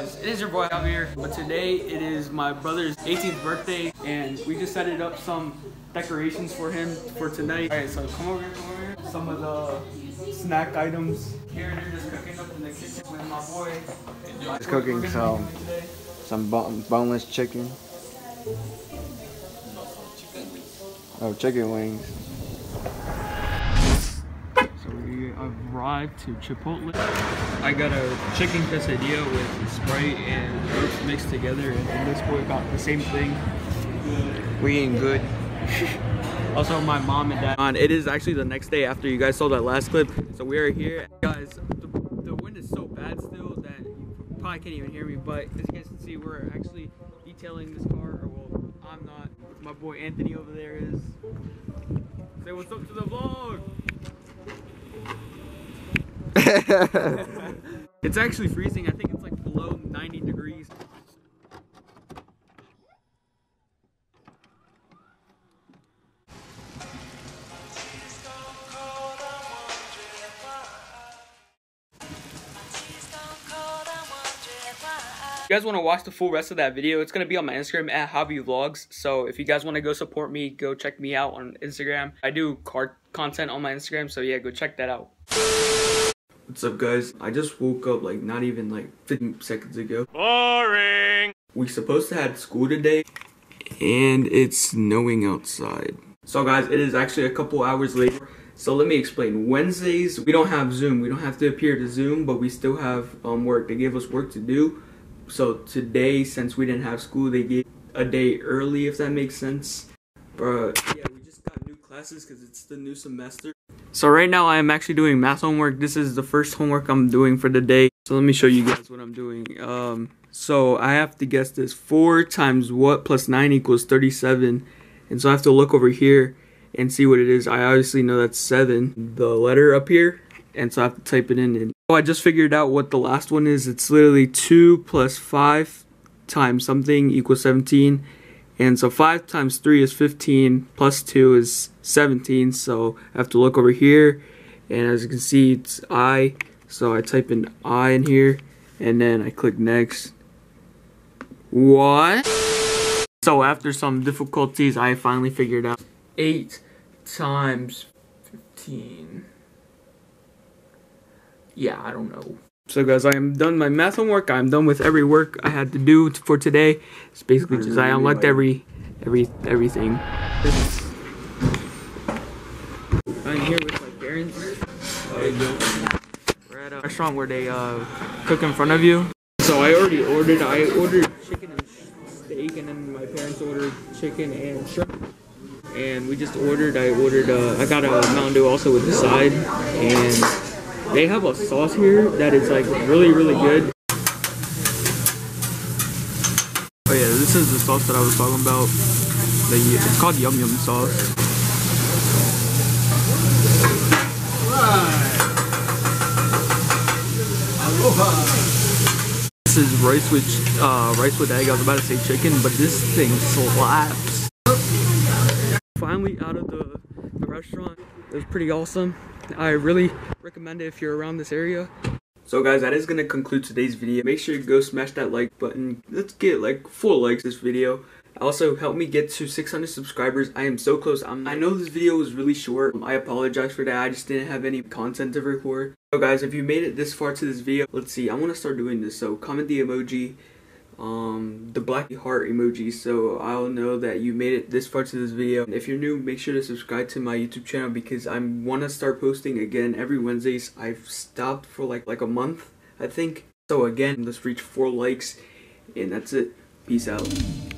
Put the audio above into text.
guys, it is your boy Javi here, but today it is my brother's 18th birthday and we just set up some decorations for him for tonight. Alright, so come over here. Some of the snack items here, they're just cooking up in the kitchen with my boy. He's cooking some boneless chicken. Oh, chicken wings. So we arrived to Chipotle. I got a chicken quesadilla with Sprite and herbs mixed together, and this boy got the same thing. We eating good. Also, my mom and dad. It is actually the next day after you guys saw that last clip, so we are here. Guys, the wind is so bad still that you probably can't even hear me, but as you guys can see, we're actually detailing this car, or well, I'm not. My boy Anthony over there is. Say what's up to the vlog! It's actually freezing. I think it's like below 90 degrees. If you guys want to watch the full rest of that video, it's going to be on my Instagram at Javi Vlogz. So if you guys want to go support me, go check me out on Instagram. I do car content on my Instagram, so yeah, go check that out. What's up, guys? I just woke up like not even like 15 seconds ago. Boring! We supposed to have school today, and it's snowing outside. So guys, it is actually a couple hours later. So let me explain. Wednesdays, we don't have Zoom. We don't have to appear to Zoom, but we still have work. They gave us work to do. So today, since we didn't have school, they gave a day early, if that makes sense. But yeah, we just got new classes because it's the new semester. So right now I am actually doing math homework. This is the first homework I'm doing for the day. So let me show you guys what I'm doing. So I have to guess this. 4 times what plus 9 equals 37. And so I have to look over here and see what it is. I obviously know that's 7, the letter up here. And so I have to type it in. And oh, I just figured out what the last one is. It's literally 2 plus 5 times something equals 17. And so 5 times 3 is 15, plus 2 is 17. So I have to look over here. And as you can see, it's I. So I type in I in here. And then I click next. What? So after some difficulties, I finally figured out 8 times 15. Yeah, I don't know. So guys, I am done my math homework. I'm done with every work I had to do for today. It's basically just I unlocked everything. I'm here with my parents. We're at a restaurant where they cook in front of you. So I already ordered. I ordered chicken and steak, and then my parents ordered chicken and shrimp. And we just ordered. I got a Mountain Dew also with the side, and they have a sauce here that is like really good. Oh yeah, this is the sauce that I was talking about. It's called Yum Yum sauce. This is rice with egg. I was about to say chicken, but this thing slaps. Finally out of the restaurant. It was pretty awesome. I really recommend it if you're around this area. So guys, that is going to conclude today's video. Make sure you go smash that like button. Let's get like 4 likes this video. Also, help me get to 600 subscribers. I am so close. I know this video was really short. I apologize for that. I just didn't have any content to record. So guys, if you made it this far to this video, let's see. I want to start doing this. So comment the emoji, the black heart emoji, so I'll know that you made it this far to this video. If you're new, make sure to subscribe to my YouTube channel because I want to start posting again every Wednesdays. I've stopped for like a month, I think. So again, let's reach 4 likes, and that's it. Peace out.